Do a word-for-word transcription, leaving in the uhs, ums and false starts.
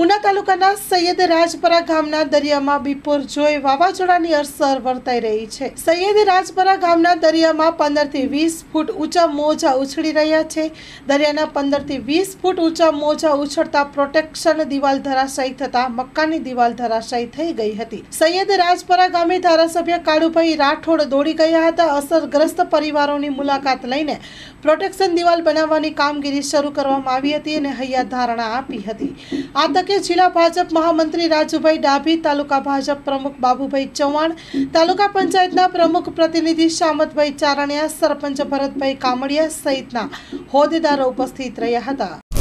ઉના તાલુકાના સૈયદરાજપરા ગામના દરિયામાં બિપોરજોય વાવાઝોડાની અસર વર્તાઈ રહી છે। સૈયદરાજપરા ગામના દરિયામાં પંદર થી વીસ ફૂટ ઊંચા મોજા ઉછળી રહ્યા છે। દરિયાના પંદર થી વીસ ફૂટ ઊંચા મોજા ઉછળતા પ્રોટેક્શન દિવાલ ધરાશાયી થતા મકાનની દિવાલ ધરાશાયી થઈ ગઈ હતી। સૈયદરાજપરા ગામે ધારાસભ્ય કાળુભાઈ રાઠોડ દોડી ગયા હતા। અસરગ્રસ્ત પરિવારોની મુલાકાત લઈને પ્રોટેક્શન દિવાલ બનાવવાની કામગીરી શરૂ કરવામાં આવી હતી અને હૈયા ધારણા આપી હતી। આ તકે જિલ્લા ભાજપ મહામંત્રી રાજુભાઈ ડાભી, તાલુકા ભાજપ પ્રમુખ બાબુભાઈ ચૌહાણ, તાલુકા પંચાયતના પ્રમુખ પ્રતિનિધિ શામતભાઈ ચારણિયા, સરપંચ ભરતભાઈ કામડિયા સહિતના હોદ્દેદારો ઉપસ્થિત રહ્યા હતા।